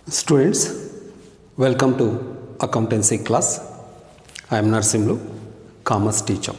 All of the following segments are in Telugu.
Students, welcome to accountancy class. I am Narsimlu, commerce teacher.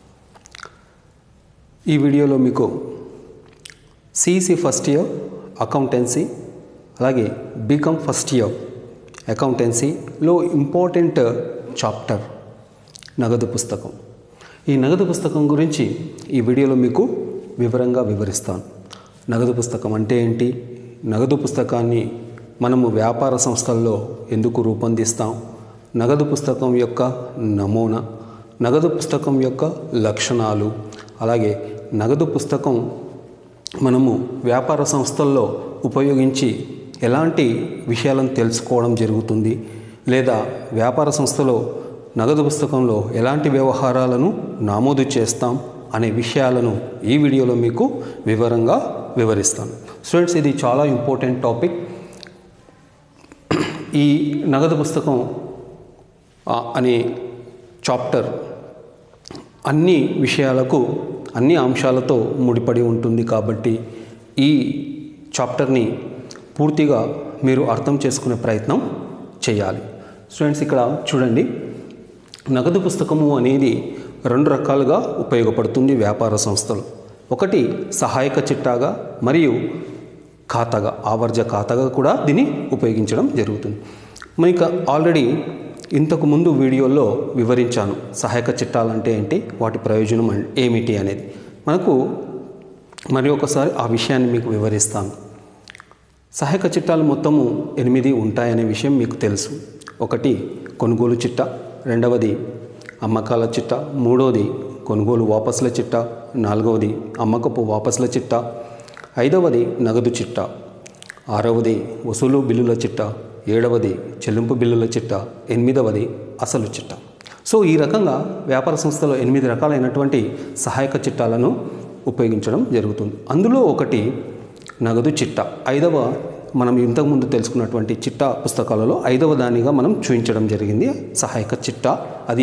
ఈ వీడియోలో మీకు సిఈసి ఫస్ట్ ఇయర్ అకౌంటెన్సీ అలాగే బీకామ్ ఫస్ట్ ఇయర్ అకౌంటెన్సీలో ఇంపార్టెంట్ చాప్టర్ నగదు పుస్తకం. ఈ నగదు పుస్తకం గురించి ఈ వీడియోలో మీకు వివరంగా వివరిస్తాను. నగదు పుస్తకం అంటే ఏంటి, నగదు పుస్తకాన్ని మనము వ్యాపార సంస్థల్లో ఎందుకు రూపొందిస్తాం, నగదు పుస్తకం యొక్క నమూనా, నగదు పుస్తకం యొక్క లక్షణాలు, అలాగే నగదు పుస్తకం మనము వ్యాపార సంస్థల్లో ఉపయోగించి ఎలాంటి విషయాలను తెలుసుకోవడం జరుగుతుంది, లేదా వ్యాపార సంస్థలో నగదు పుస్తకంలో ఎలాంటి వ్యవహారాలను నమోదు చేస్తాం అనే విషయాలను ఈ వీడియోలో మీకు వివరంగా వివరిస్తాను. స్టూడెంట్స్, ఇది చాలా ఇంపార్టెంట్ టాపిక్. ఈ నగదు పుస్తకం అనే చాప్టర్ అన్ని విషయాలకు అన్ని అంశాలతో ముడిపడి ఉంటుంది కాబట్టి ఈ చాప్టర్ని పూర్తిగా మీరు అర్థం చేసుకునే ప్రయత్నం చేయాలి. స్టూడెంట్స్, ఇక్కడ చూడండి, నగదు పుస్తకము అనేది రెండు రకాలుగా ఉపయోగపడుతుంది వ్యాపార సంస్థలు. ఒకటి సహాయక చిట్టాగా మరియు ఖాతాగా, ఆవర్జ ఖాతాగా కూడా దీన్ని ఉపయోగించడం జరుగుతుంది. మనకి ఆల్రెడీ ఇంతకుముందు వీడియోలో వివరించాను సహాయక చిట్టాలు అంటే ఏంటి, వాటి ప్రయోజనం ఏమిటి అనేది. మనకు మరి ఒకసారి ఆ విషయాన్ని మీకు వివరిస్తాను. సహాయక చిట్టాలు మొత్తము 8 ఉంటాయనే విషయం మీకు తెలుసు. ఒకటి కొనుగోలు చిట్టా, రెండవది అమ్మకాల చిట్టా, మూడవది కొనుగోలు వాపసుల చిట్టా, నాలుగవది అమ్మకపు వాపసుల చిట్టా, ఐదవది నగదు చిట్టా, ఆరవది వసూలు బిల్లుల చిట్టా, ఏడవది చెల్లింపు బిల్లుల చిట్టా, ఎనిమిదవది అసలు చిట్టా. సో ఈ రకంగా వ్యాపార సంస్థలో 8 రకాలైనటువంటి సహాయక చిట్టాలను ఉపయోగించడం జరుగుతుంది. అందులో ఒకటి నగదు చిట్టా. మనం ఇంతకుముందు తెలుసుకున్నటువంటి చిట్టా పుస్తకాలలో 5వ దానిగా మనం చూపించడం జరిగింది సహాయక చిట్టా, అది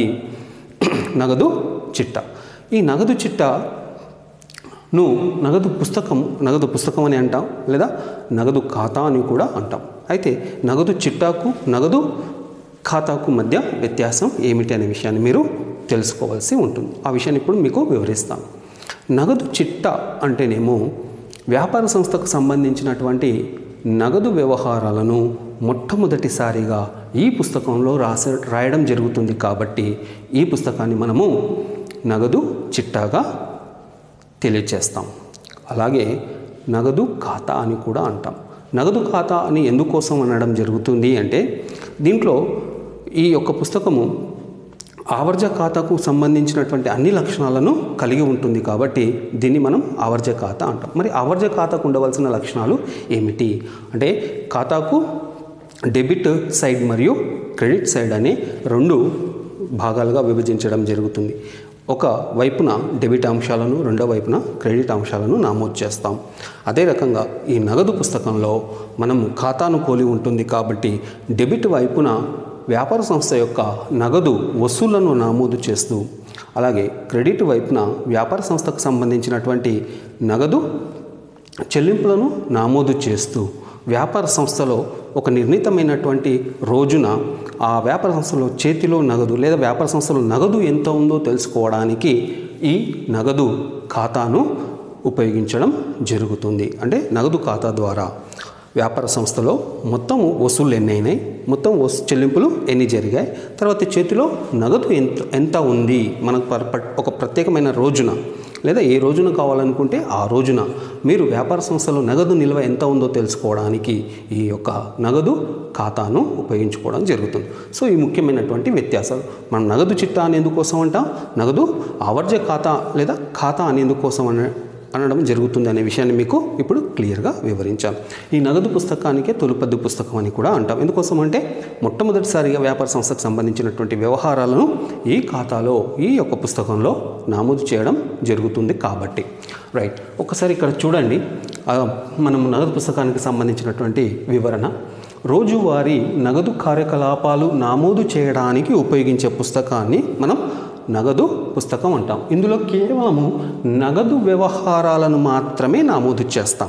నగదు చిట్టా. ఈ నగదు చిట్టాను నగదు పుస్తకం అని అంటాం, లేదా నగదు ఖాతా అని కూడా అంటాం. అయితే నగదు చిట్టాకు నగదు ఖాతాకు మధ్య వ్యత్యాసం ఏమిటి అనే విషయాన్ని మీరు తెలుసుకోవాల్సి ఉంటుంది. ఆ విషయాన్ని ఇప్పుడు మీకు వివరిస్తాను. నగదు చిట్టా అంటేనేమో వ్యాపార సంస్థకు సంబంధించినటువంటి నగదు వ్యవహారాలను మొట్టమొదటిసారిగా ఈ పుస్తకంలో రాయడం జరుగుతుంది కాబట్టి ఈ పుస్తకాన్ని మనము నగదు చిట్టాగా తెలియచేస్తాం. అలాగే నగదు ఖాతా అని కూడా అంటాం. నగదు ఖాతా అని ఎందుకోసం అనడం జరుగుతుంది అంటే, దీంట్లో ఈ యొక్క పుస్తకము ఆవర్జ ఖాతాకు సంబంధించినటువంటి అన్ని లక్షణాలను కలిగి ఉంటుంది కాబట్టి దీన్ని మనం ఆవర్జ ఖాతా అంటాం. మరి ఆవర్జ ఖాతాకు ఉండవలసిన లక్షణాలు ఏమిటి అంటే, ఖాతాకు డెబిట్ సైడ్ మరియు క్రెడిట్ సైడ్ అనే 2 భాగాలుగా విభజించడం జరుగుతుంది. ఒక వైపున డెబిట్ అంశాలను, రెండో వైపున క్రెడిట్ అంశాలను నమోదు చేస్తాం. అదే రకంగా ఈ నగదు పుస్తకంలో మనము ఖాతాను పోలి ఉంటుంది కాబట్టి డెబిట్ వైపున వ్యాపార సంస్థ యొక్క నగదు వసూళ్లను నమోదు చేస్తూ, అలాగే క్రెడిట్ వైపున వ్యాపార సంస్థకు సంబంధించినటువంటి నగదు చెల్లింపులను నమోదు చేస్తూ, వ్యాపార సంస్థలో ఒక నిర్ణీతమైనటువంటి రోజున ఆ వ్యాపార సంస్థలో చేతిలో నగదు లేదా వ్యాపార సంస్థలో నగదు ఎంత ఉందో తెలుసుకోవడానికి ఈ నగదు ఖాతాను ఉపయోగించడం జరుగుతుంది. అంటే నగదు ఖాతా ద్వారా వ్యాపార సంస్థలో మొత్తం వసూళ్ళు ఎన్ని అయినాయి, మొత్తం చెల్లింపులు ఎన్ని జరిగాయి, తర్వాత చేతిలో నగదు ఎంత ఉంది, మనకు ఒక ప్రత్యేకమైన రోజున లేదా ఏ రోజున కావాలనుకుంటే ఆ రోజున మీరు వ్యాపార సంస్థలో నగదు నిల్వ ఎంత ఉందో తెలుసుకోవడానికి ఈ యొక్క నగదు ఖాతాను ఉపయోగించుకోవడం జరుగుతుంది. సో ఈ ముఖ్యమైనటువంటి వ్యత్యాసాలు. మనం నగదు చిట్టా అని ఎందుకోసం అంటాం, నగదు ఆవర్జ ఖాతా లేదా ఖాతా అని ఎందుకోసం అనడం జరుగుతుంది అనే విషయాన్ని మీకు ఇప్పుడు క్లియర్గా వివరించాను. ఈ నగదు పుస్తకానికే తొలిపద్దు పుస్తకం అని కూడా అంటాం. ఎందుకోసం అంటే మొట్టమొదటిసారిగా వ్యాపార సంస్థకు సంబంధించినటువంటి వ్యవహారాలను ఈ ఖాతాలో ఈ యొక్క పుస్తకంలో నమోదు చేయడం జరుగుతుంది కాబట్టి. రైట్, ఒకసారి ఇక్కడ చూడండి, మనము నగదు పుస్తకానికి సంబంధించినటువంటి వివరణ. రోజువారీ నగదు కార్యకలాపాలు నమోదు చేయడానికి ఉపయోగించే పుస్తకాన్ని మనం నగదు పుస్తకం అంటాం. ఇందులో కేవలము నగదు వ్యవహారాలను మాత్రమే నమోదు చేస్తాం.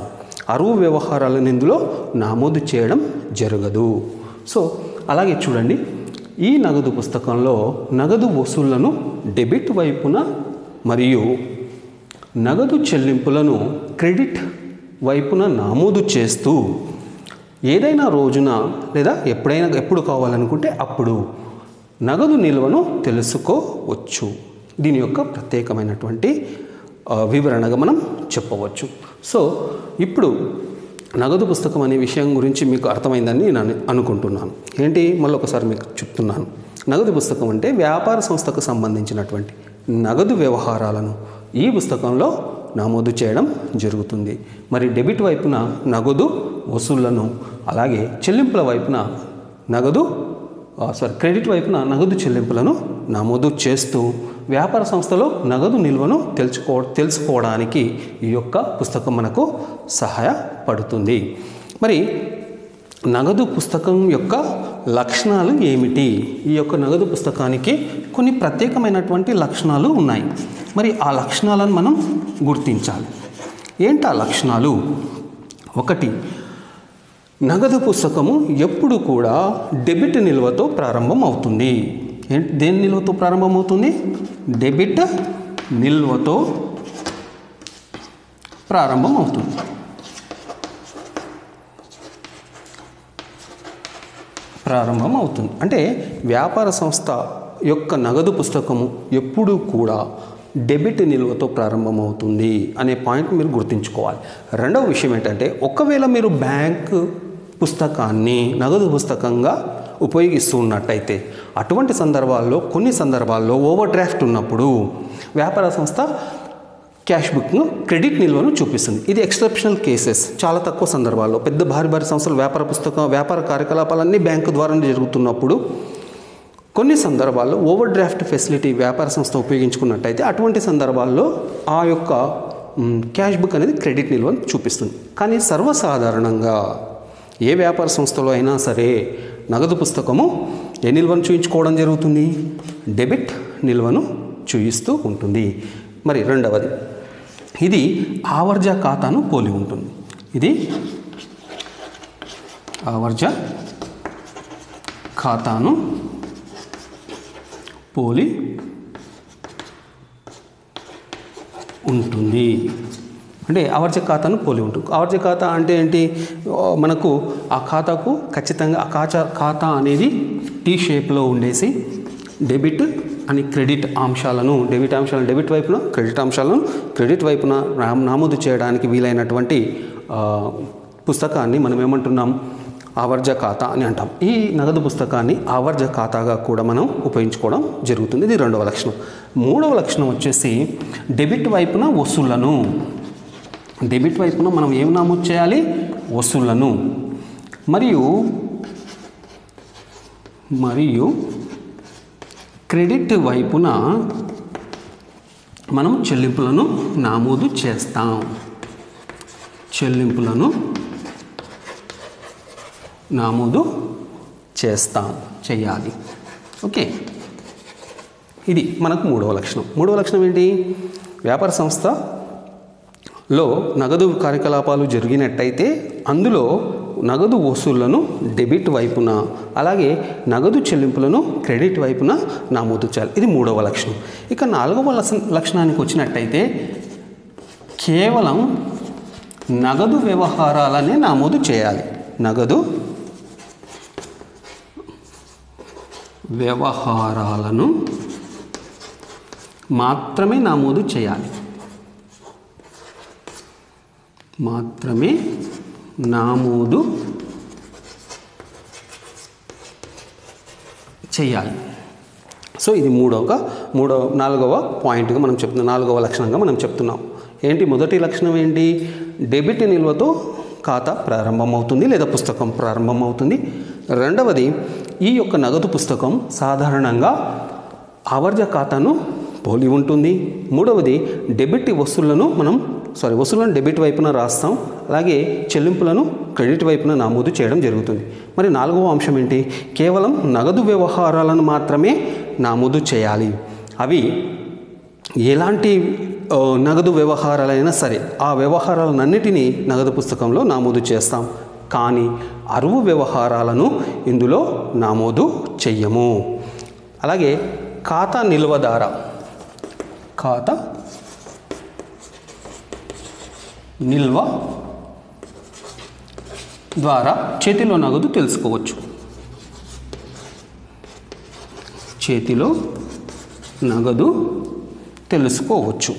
అరువు వ్యవహారాలను ఇందులో నమోదు చేయడం జరగదు. సో అలాగే చూడండి, ఈ నగదు పుస్తకంలో నగదు వసూళ్లను డెబిట్ వైపున మరియు నగదు చెల్లింపులను క్రెడిట్ వైపున నమోదు చేస్తూ ఏదైనా రోజున లేదా ఎప్పుడు కావాలనుకుంటే అప్పుడు నగదు నిల్వను తెలుసుకోవచ్చు. దీని యొక్క ప్రత్యేకమైనటువంటి వివరణగా మనం చెప్పవచ్చు. సో ఇప్పుడు నగదు పుస్తకం అనే విషయం గురించి మీకు అర్థమైందని నేను అనుకుంటున్నాను. ఏంటి మళ్ళీ ఒకసారి మీకు చెప్తున్నాను. నగదు పుస్తకం అంటే వ్యాపార సంస్థకు సంబంధించినటువంటి నగదు వ్యవహారాలను ఈ పుస్తకంలో నమోదు చేయడం జరుగుతుంది. మరి డెబిట్ వైపున నగదు వసూళ్లను, అలాగే చెల్లింపుల వైపున క్రెడిట్ వైపున నగదు చెల్లింపులను నమోదు చేస్తూ వ్యాపార సంస్థలో నగదు నిల్వను తెలుసుకోవడానికి ఈ యొక్క పుస్తకం మనకు సహాయపడుతుంది. మరి నగదు పుస్తకం యొక్క లక్షణాలు ఏమిటి? ఈ యొక్క నగదు పుస్తకానికి కొన్ని ప్రత్యేకమైనటువంటి లక్షణాలు ఉన్నాయి. మరి ఆ లక్షణాలను మనం గుర్తించాలి. ఏంటి ఆ లక్షణాలు? 1, నగదు పుస్తకము ఎప్పుడు కూడా డెబిట్ నిల్వతో ప్రారంభం అవుతుంది. దేని నిల్వతో ప్రారంభమవుతుంది? డెబిట్ నిల్వతో ప్రారంభం అవుతుంది. అంటే వ్యాపార సంస్థ యొక్క నగదు పుస్తకము ఎప్పుడూ కూడా డెబిట్ నిల్వతో ప్రారంభమవుతుంది అనే పాయింట్ మీరు గుర్తుంచుకోవాలి. రెండవ విషయం ఏంటంటే, ఒకవేళ మీరు బ్యాంకు పుస్తకాన్ని నగదు పుస్తకంగా ఉపయోగిస్తూ ఉన్నట్టయితే అటువంటి సందర్భాల్లో కొన్ని సందర్భాల్లో ఓవర్ డ్రాఫ్ట్ ఉన్నప్పుడు వ్యాపార సంస్థ క్యాష్ బుక్ను క్రెడిట్ నిల్వను చూపిస్తుంది. ఇది ఎక్సెప్షనల్ కేసెస్. చాలా తక్కువ సందర్భాల్లో పెద్ద భారీ సంస్థలు వ్యాపార కార్యకలాపాలన్నీ బ్యాంకు ద్వారా జరుగుతున్నప్పుడు కొన్ని సందర్భాల్లో ఓవర్ డ్రాఫ్ట్ ఫెసిలిటీ వ్యాపార సంస్థ ఉపయోగించుకున్నట్టయితే అటువంటి సందర్భాల్లో ఆ యొక్క క్యాష్ బుక్ అనేది క్రెడిట్ నిల్వను చూపిస్తుంది. కానీ సర్వసాధారణంగా ఏ వ్యాపార సంస్థలో అయినా సరే నగదు పుస్తకము ఏ నిల్వను చూయించుకోవడం జరుగుతుంది? డెబిట్ నిల్వను చూయిస్తూ ఉంటుంది. మరి రెండవది, ఇది ఆవర్జ ఖాతాను పోలి ఉంటుంది. ఇది ఆవర్జ ఖాతాను పోలి ఉంటుంది. అంటే ఆవర్జ ఖాతాను పోలి ఉంటుంది. ఆవర్జ ఖాతా అంటే ఏంటి? మనకు ఆ ఖాతాకు ఖచ్చితంగా ఆ ఖాతా అనేది టీ షేప్లో ఉండేసి డెబిట్ అని క్రెడిట్ అంశాలను డెబిట్ వైపున, క్రెడిట్ అంశాలను క్రెడిట్ వైపున నమోదు చేయడానికి వీలైనటువంటి పుస్తకాన్ని మనం ఏమంటున్నాం? ఆవర్జ ఖాతా అని అంటాం. ఈ నగదు పుస్తకాన్ని ఆవర్జ ఖాతాగా కూడా మనం ఉపయోగించుకోవడం జరుగుతుంది. ఇది రెండవ లక్షణం. మూడవ లక్షణం వచ్చేసి డెబిట్ వైపున వసూళ్లను. డెబిట్ వైపున మనం ఏం నమోదు చేయాలి? వసూళ్లను. మరియు క్రెడిట్ వైపున మనం చెల్లింపులను నమోదు చేస్తాం. చేయాలి. ఓకే, ఇది మనకు మూడవ లక్షణం. మూడవ లక్షణం ఏంటి? వ్యాపార సంస్థలో నగదు కార్యకలాపాలు జరిగినట్టయితే అందులో నగదు వసూళ్లను డెబిట్ వైపున, అలాగే నగదు చెల్లింపులను క్రెడిట్ వైపున నమోదు చేయాలి. ఇది మూడవ లక్షణం. ఇక నాలుగవ లక్షణానికి వచ్చినట్టయితే కేవలం నగదు వ్యవహారాలనే నమోదు చేయాలి. నగదు వ్యవహారాలను మాత్రమే నమోదు చేయాలి. సో ఇది నాలుగవ పాయింట్గా మనం చెప్తున్నాం, నాలుగవ లక్షణంగా మనం చెప్తున్నాం. ఏంటి? మొదటి లక్షణం ఏంటి? డెబిట్ నిల్వతో ఖాతా ప్రారంభమవుతుంది లేదా పుస్తకం ప్రారంభమవుతుంది. రెండవది, ఈ యొక్క నగదు పుస్తకం సాధారణంగా ఆవర్జ ఖాతాను పోలి ఉంటుంది. మూడవది, వసూళ్లను డెబిట్ వైపున రాస్తాం, అలాగే చెల్లింపులను క్రెడిట్ వైపున నమోదు చేయడం జరుగుతుంది. మరి నాలుగవ అంశం ఏంటి? కేవలం నగదు వ్యవహారాలను మాత్రమే నమోదు చేయాలి. అవి ఎలాంటి నగదు వ్యవహారాలైనా సరే ఆ వ్యవహారాలన్నిటినీ నగదు పుస్తకంలో నమోదు చేస్తాం. కానీ అరువు వ్యవహారాలను ఇందులో నమోదు చెయ్యము. అలాగే ఖాతా నిల్వ ద్వారా ఖాతా నిల్వ ద్వారా చేతిలో నగదు తెలుసుకోవచ్చు. చేతిలో నగదు తెలుసుకోవచ్చు.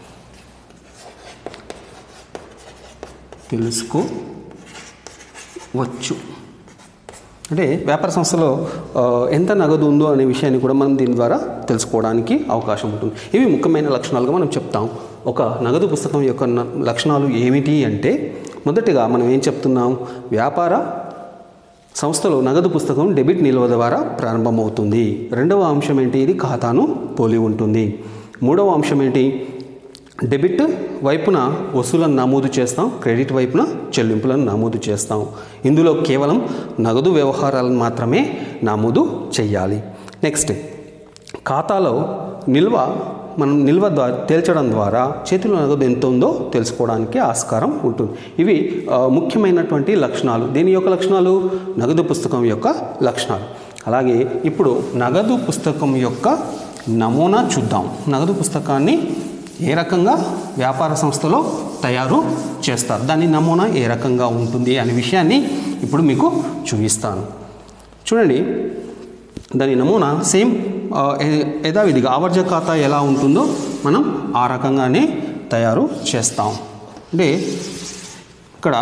అంటే వ్యాపార సంస్థలో ఎంత నగదు ఉందో అనే విషయాన్ని కూడా మనం దీని ద్వారా తెలుసుకోవడానికి అవకాశం ఉంటుంది. ఇవి ముఖ్యమైన లక్షణాలుగా మనం చెప్తాం. ఒక నగదు పుస్తకం యొక్క లక్షణాలు ఏమిటి అంటే, మొదటిగా మనం ఏం చెప్తున్నాం, వ్యాపార సంస్థలో నగదు పుస్తకం డెబిట్ నిల్వ ద్వారా ప్రారంభమవుతుంది. రెండవ అంశం ఏంటి, ఇది ఖాతాను పోలి ఉంటుంది. మూడవ అంశం ఏంటి, డెబిట్ వైపున వసూలను నమోదు చేస్తాం, క్రెడిట్ వైపున చెల్లింపులను నమోదు చేస్తాం. ఇందులో కేవలం నగదు వ్యవహారాలను మాత్రమే నమోదు చేయాలి. నెక్స్ట్, ఖాతాలో మనం నిల్వ ద్వారా తేల్చడం ద్వారా చేతిలో నగదు ఎంత ఉందో తెలుసుకోవడానికి ఆస్కారం ఉంటుంది. ఇవి ముఖ్యమైనటువంటి లక్షణాలు. దీని యొక్క లక్షణాలు నగదు పుస్తకం యొక్క లక్షణాలు. అలాగే ఇప్పుడు నగదు పుస్తకం యొక్క నమూనా చూద్దాం. నగదు పుస్తకాన్ని ఏ రకంగా వ్యాపార సంస్థలో తయారు చేస్తారు, దాని నమూనా ఏ రకంగా ఉంటుంది అనే విషయాన్ని ఇప్పుడు మీకు చూపిస్తాను. చూడండి, దాని నమూనా సేమ్ యథావిధిగా ఆవర్జ ఖాతా ఎలా ఉంటుందో మనం ఆ రకంగానే తయారు చేస్తాం. అంటే ఇక్కడ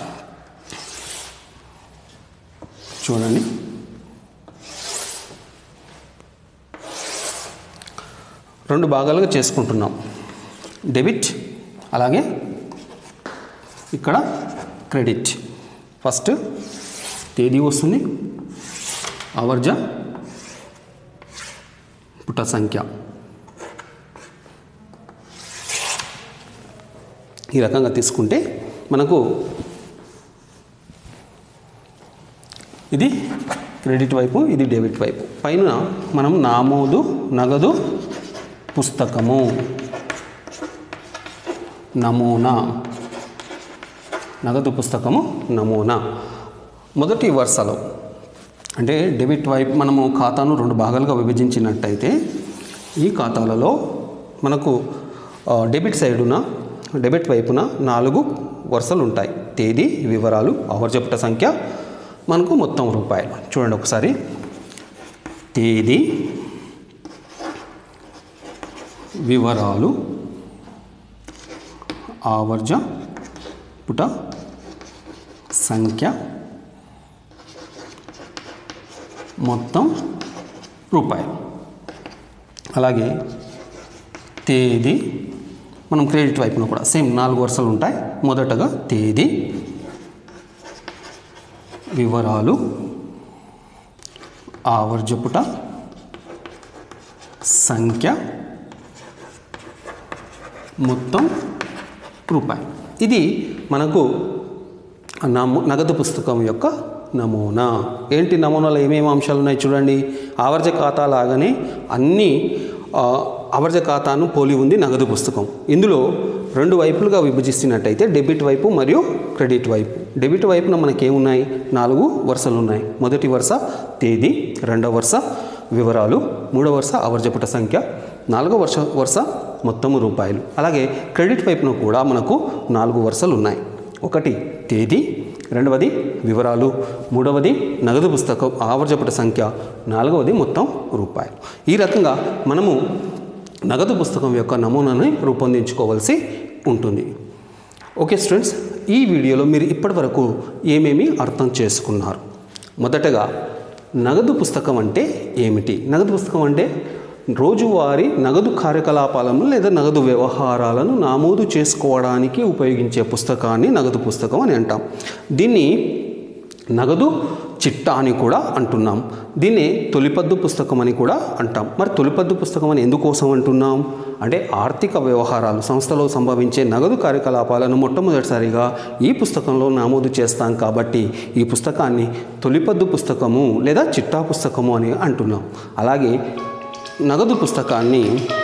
చూడండి, రెండు భాగాలుగా చేసుకుంటున్నాం. డెబిట్ అలాగే ఇక్కడ క్రెడిట్. ఫస్ట్ తేదీ వస్తుంది, ఆవర్జ పుట సంఖ్య. ఈ రకంగా తీసుకుంటే మనకు ఇది క్రెడిట్ వైపు, ఇది డెబిట్ వైపు. పైన మనం నగదు పుస్తకము నమూనా, నగదు పుస్తకము నమూనా మొదటి వరుసలో, అంటే డెబిట్ వైపు మనము ఖాతాను రెండు భాగాలుగా విభజించినట్టయితే ఈ ఖాతాలలో మనకు డెబిట్ వైపున 4 వరుసలు ఉంటాయి. తేదీ, వివరాలు, ఆవర్జపుట సంఖ్య, మనకు మొత్తం రూపాయలు. చూడండి ఒకసారి, తేదీ, వివరాలు, ఆవర్జపుట సంఖ్య, మొత్తం రూపాయలు. అలాగే తేదీ, మనం క్రెడిట్ వైపున కూడా సేమ్ 4 వరుసలు ఉంటాయి. మొదటగా తేదీ, వివరాలు, ఆవర్జపుట సంఖ్య, మొత్తం రూపాయలు. ఇది మనకు నగదు పుస్తకం యొక్క నమూనా. ఏంటి నమూనాలో ఏమేమి అంశాలు ఉన్నాయి చూడండి. ఆవర్జ ఖాతా లాగానే అన్ని ఆవర్జ ఖాతాను పోలి ఉంది నగదు పుస్తకం. ఇందులో 2 వైపులుగా విభజిస్తున్నట్టయితే డెబిట్ వైపు మరియు క్రెడిట్ వైపు. డెబిట్ వైపున మనకేమున్నాయి, 4 వరుసలు ఉన్నాయి. మొదటి వరుస తేదీ, రెండవ వరుస వివరాలు, మూడవ వరుస ఆవర్జపుట సంఖ్య, 4వ వరుస మొత్తము రూపాయలు. అలాగే క్రెడిట్ వైపున కూడా మనకు 4 వరుసలు ఉన్నాయి. ఒకటి తేదీ, రెండవది వివరాలు, మూడవది నగదు పుస్తకం ఆవర్జపుట సంఖ్య, 4వది మొత్తం రూపాయలు. ఈ రకంగా మనము నగదు పుస్తకం యొక్క నమూనాని రూపొందించుకోవాల్సి ఉంటుంది. ఓకే స్టూడెంట్స్, ఈ వీడియోలో మీరు ఇప్పటివరకు ఏమేమి అర్థం చేసుకున్నారు? మొదటగా నగదు పుస్తకం అంటే ఏమిటి? నగదు పుస్తకం అంటే రోజువారీ నగదు కార్యకలాపాలను లేదా నగదు వ్యవహారాలను నమోదు చేసుకోవడానికి ఉపయోగించే పుస్తకాన్ని నగదు పుస్తకం అని అంటాం. దీన్ని నగదు చిట్టా అని కూడా అంటున్నాం. దీన్ని తొలిపద్దు పుస్తకం అని కూడా అంటాం. మరి తొలిపద్దు పుస్తకం అని ఎందుకోసం అంటున్నాం అంటే, ఆర్థిక వ్యవహారాలు సంస్థలో సంభవించే నగదు కార్యకలాపాలను మొట్టమొదటిసారిగా ఈ పుస్తకంలో నమోదు చేస్తాం కాబట్టి ఈ పుస్తకాన్ని తొలిపద్దు పుస్తకము లేదా చిట్టా పుస్తకము అని అంటున్నాం. అలాగే నగదు పుస్తకాన్ని